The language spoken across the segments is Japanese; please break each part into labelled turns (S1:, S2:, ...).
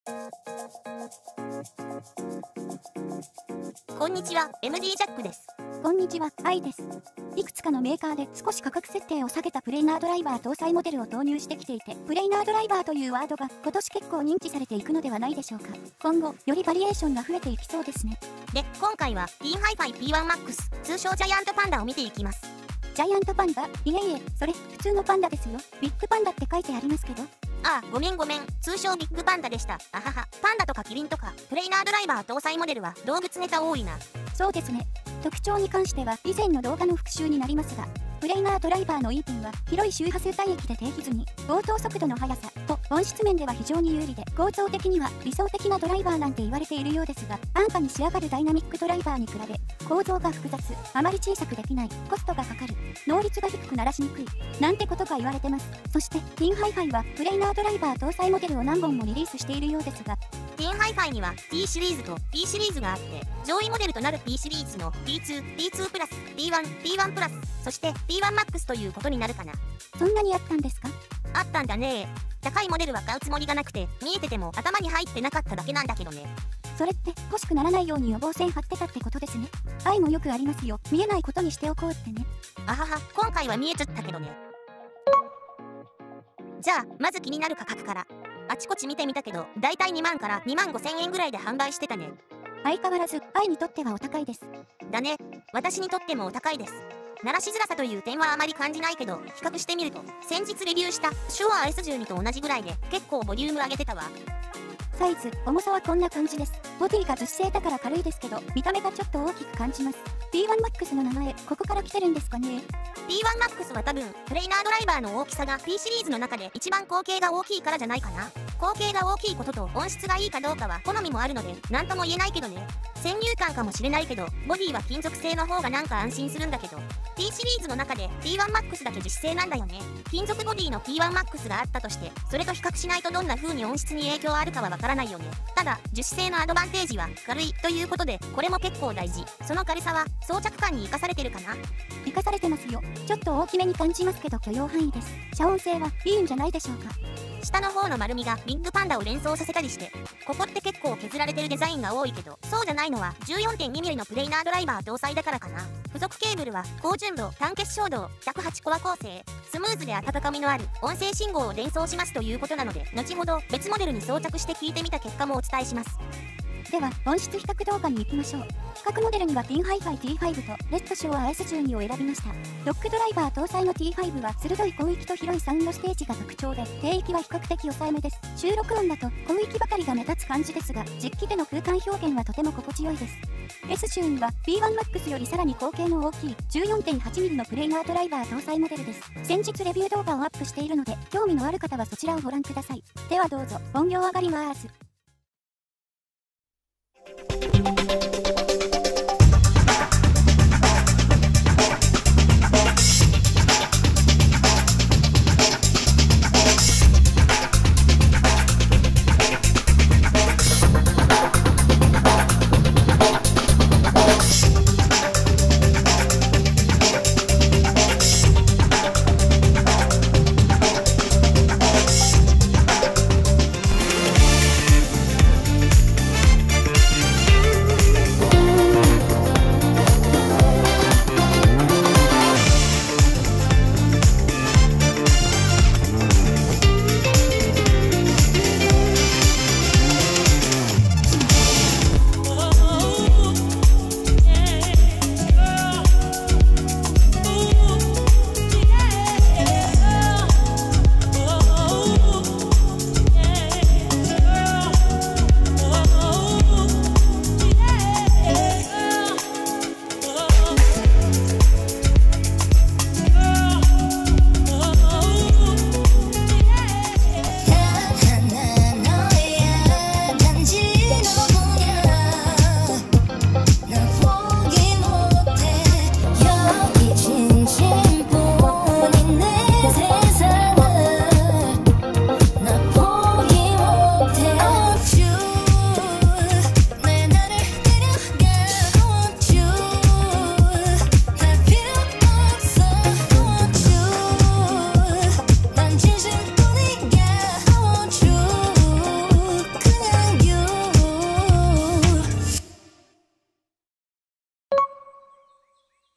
S1: こんにちは、MD ジャックです。
S2: こんにちは、アイです。いくつかのメーカーで少し価格設定を下げたプレイナードライバー搭載モデルを投入してきていて、プレイナードライバーというワードが今年結構認知されていくのではないでしょうか。今後、よりバリエーションが増えていきそうですね。
S1: で、今回は ThinHi-Fi P1Max、通称ジャイアントパンダを見ていきます。
S2: ジャイアントパンダ？いえいえ、それ、普通のパンダですよ。ビッグパンダって書いてありますけど。
S1: ああ、ごめん。通称ビッグパンダでした。あはは。パンダとかキリンとか、プレイナードライバー搭載モデルは動物ネタ多いな。
S2: そうですね。特徴に関しては以前の動画の復習になりますが、プレイナードライバーのいい点は広い周波数帯域で低歪み、応答速度の速さと音質面では非常に有利で、構造的には理想的なドライバーなんて言われているようですが、安価に仕上がるダイナミックドライバーに比べ構造が複雑、あまり小さくできない、コストがかかる、能率が低く鳴らしにくいなんてことが言われてます。そして ThinHi-Fi はプレイナードライバー搭載モデルを何本もリリースしているようですが、
S1: ThinHi-Fi には T シリーズと P シリーズがあって、上位モデルとなる P シリーズの P2、P2 プラス、P1、P1 プラス、そして P1Max ということになるかな。
S2: そんなにあったんですか？
S1: あったんだね。高いモデルは買うつもりがなくて、見えてても頭に入ってなかっただけなんだけどね。
S2: それって欲しくならないように予防線張ってたってことですね。愛もよくありますよ。見えないことにしておこうってね。
S1: あはは、今回は見えちゃったけどね。じゃあ、まず気になる価格から。あちこち見てみたけど、だいたい2万から2万5千円ぐらいで販売してたね。
S2: 相変わらず、愛にとってはお高いです。
S1: だね。私にとってもお高いです。鳴らしづらさという点はあまり感じないけど、比較してみると、先日レビューしたシュア S12 と同じぐらいで結構ボリューム上げてたわ。
S2: サイズ、重さはこんな感じです。ボディが樹脂製だから軽いですけど、見た目がちょっと大きく感じます。P1Max の名前、ここから来てるんですかね。
S1: P1Max は多分、プレイナードライバーの大きさが P シリーズの中で一番口径が大きいからじゃないかな。口径が大きいことと音質がいいかどうかは好みもあるので、なんとも言えないけどね。先入観かもしれないけど、ボディは金属製の方がなんか安心するんだけど、P シリーズの中で P1Max だけ樹脂製なんだよね。金属ボディの P1Max があったとして、それと比較しないとどんな風に音質に影響あるかはわからないよね。ただ、樹脂製のアドバンテージは軽いということで、これも結構大事。その軽さは装着感に活かされてるかな。
S2: 活かされてますよ。ちょっと大きめに感じますけど許容範囲です。遮音性はいいんじゃないでしょうか。
S1: 下の方の丸みがビッグパンダを連想させたりして、ここって結構削られてるデザインが多いけど、そうじゃないのは 14.2mm のプレイナードライバー搭載だからかな。付属ケーブルは高純度単結晶度108コア構成、スムーズで温かみのある音声信号を伝送しますということなので、後ほど別モデルに装着して聞いてみた結果もお伝えします。
S2: では、音質比較動画に行きましょう。比較モデルには ThinHi-Fi T5 とレッドショア S12 を選びました。ロックドライバー搭載の T5 は鋭い広域と広いサウンドステージが特徴で、低域は比較的抑えめです。収録音だと広域ばかりが目立つ感じですが、実機での空間表現はとても心地よいです。S12 は P1Max よりさらに口径の大きい 14.8mm のプレイナードライバー搭載モデルです。先日レビュー動画をアップしているので、興味のある方はそちらをご覧ください。ではどうぞ、音量上がります。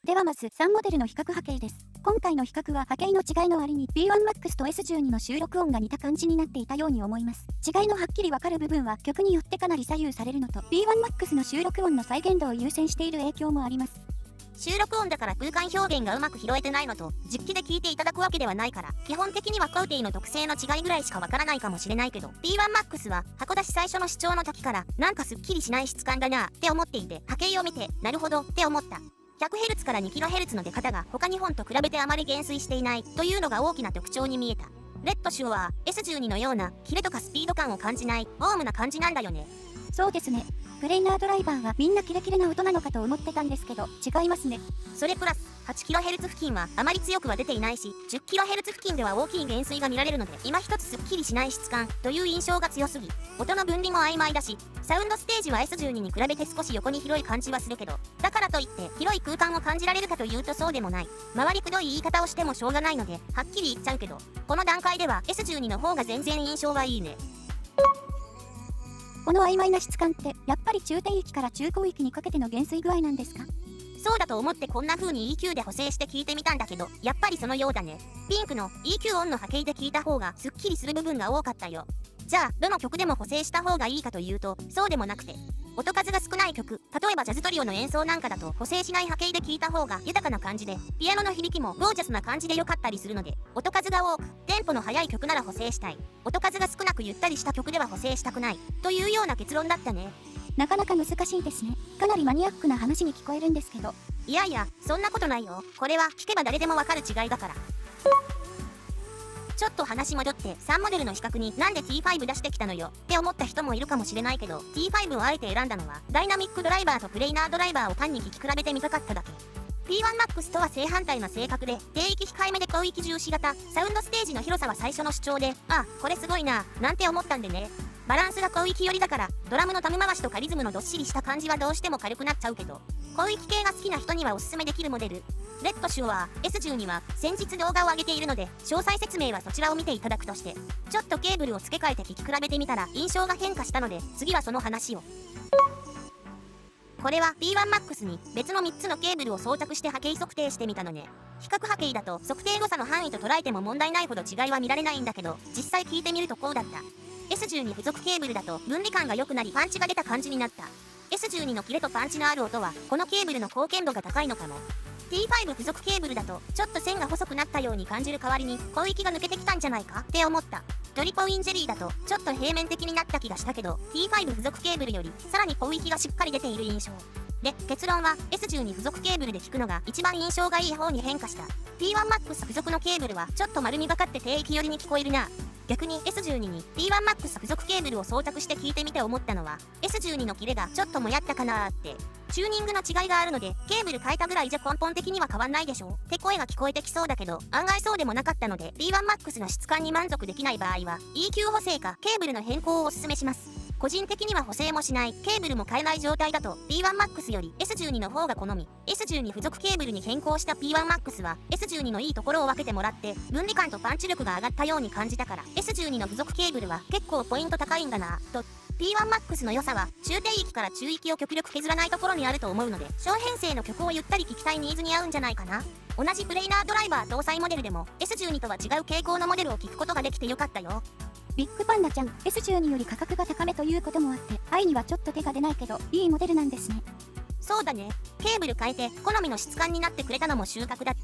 S2: ではまず3モデルの比較波形です。今回の比較は波形の違いの割に P1Max と S12 の収録音が似た感じになっていたように思います。違いのはっきりわかる部分は曲によってかなり左右されるのと P1Max の収録音の再現度を優先している影響もあります。
S1: 収録音だから空間表現がうまく拾えてないのと、実機で聞いていただくわけではないから、基本的には高低の特性の違いぐらいしかわからないかもしれないけど、P1Max は箱出し最初の主張の時からなんかすっきりしない質感だなって思っていて、波形を見てなるほどって思った。100Hz から 2kHz の出方が他2本と比べてあまり減衰していないというのが大きな特徴に見えた。レッドシュは S12 のようなキレとかスピード感を感じないオウムな感じなんだよね。
S2: そうですね。プレイナードライバーはみんなキレキレな音なのかと思ってたんですけど、違いますね。
S1: それプラス 8kHz 付近はあまり強くは出ていないし、10kHz 付近では大きい減衰が見られるので、今一つすっきりしない質感という印象が強すぎ、音の分離も曖昧だし、サウンドステージは S12 に比べて少し横に広い感じはするけど、だからといって広い空間を感じられるかというとそうでもない。周りくどい言い方をしてもしょうがないのではっきり言っちゃうけど、この段階では S12 の方が全然印象はいいね。
S2: この曖昧な質感ってやっぱり中低域から中高域にかけての減衰具合なんですか？
S1: そうだと思ってこんな風に EQ で補正して聞いてみたんだけど、やっぱりそのようだね。ピンクの EQ オンの波形で聞いた方がすっきりする部分が多かったよ。じゃあどの曲でも補正した方がいいかというとそうでもなくて、音数が少ない曲、例えばジャズトリオの演奏なんかだと補正しない波形で聞いた方が豊かな感じで、ピアノの響きもゴージャスな感じで良かったりするので、音数が多くテンポの速い曲なら補正したい、音数が少なくゆったりした曲では補正したくないというような結論だったね。
S2: なかなか難しいですね。かなりマニアックな話に聞こえるんですけど。
S1: いやいや、そんなことないよ。これは聞けば誰でもわかる違いだから。ちょっと話戻って3モデルの比較になんで T5 出してきたのよって思った人もいるかもしれないけど、 T5 をあえて選んだのはダイナミックドライバーとプレイナードライバーを単に聞き比べてみたかっただけ。 P1Max とは正反対な性格で、低域控えめで高域重視型、サウンドステージの広さは最初の主張で、あ、これすごいななんて思ったんでね。バランスが高域寄りだからドラムのタム回しとかリズムのどっしりした感じはどうしても軽くなっちゃうけど、高域系が好きな人にはおすすめできるモデル。レッドシュは S12 は先日動画を上げているので詳細説明はそちらを見ていただくとして、ちょっとケーブルを付け替えて聞き比べてみたら印象が変化したので次はその話を。これは P1Max に別の3つのケーブルを装着して波形測定してみたのね。比較波形だと測定誤差の範囲と捉えても問題ないほど違いは見られないんだけど、実際聞いてみるとこうだった。S12 付属ケーブルだと分離感が良くなりパンチが出た感じになった。S12 のキレとパンチのある音はこのケーブルの貢献度が高いのかも。T5 付属ケーブルだとちょっと線が細くなったように感じる代わりに広域が抜けてきたんじゃないかって思った。ドリポインジェリーだとちょっと平面的になった気がしたけど、 T5 付属ケーブルよりさらに広域がしっかり出ている印象で、結論は S12 付属ケーブルで聞くのが一番印象がいい方に変化した。 P1Max 付属のケーブルはちょっと丸みがかって低域寄りに聞こえるな。逆に S12 に P1Max 付属ケーブルを装着して聞いてみて思ったのは、 S12 のキレがちょっともやったかなーって。チューニングの違いがあるのでケーブル変えたぐらいじゃ根本的には変わんないでしょって声が聞こえてきそうだけど、案外そうでもなかったので P1Max の質感に満足できない場合は EQ 補正かケーブルの変更をおすすめします。個人的には補正もしない、ケーブルも変えない状態だと P1Max より S12 の方が好み。 S12 付属ケーブルに変更した P1Max は S12 のいいところを分けてもらって分離感とパンチ力が上がったように感じたから、 S12 の付属ケーブルは結構ポイント高いんだなと。 P1Max の良さは中低域から中域を極力削らないところにあると思うので、小編成の曲をゆったり聴きたいニーズに合うんじゃないかな。同じプレイナードライバー搭載モデルでも S12 とは違う傾向のモデルを聴くことができてよかったよ。
S2: ビッグパンダちゃん、S12 より価格が高めということもあって愛にはちょっと手が出ないけどいいモデルなんですね。
S1: そうだね。ケーブル変えて好みの質感になってくれたのも収穫だった。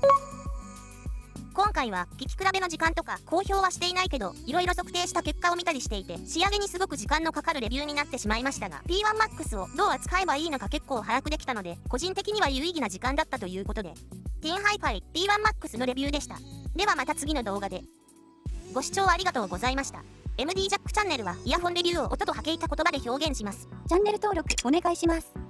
S1: 今回は聞き比べの時間とか公表はしていないけど、いろいろ測定した結果を見たりしていて仕上げにすごく時間のかかるレビューになってしまいましたが、 P1Max をどう扱えばいいのか結構把握できたので個人的には有意義な時間だったということで、ティンハイファイ P1Max のレビューでした。ではまた次の動画で。ご視聴ありがとうございました。 MD ジャックチャンネルはイヤホンレビューを音と波形た言葉で表現します。
S2: チャンネル登録お願いします。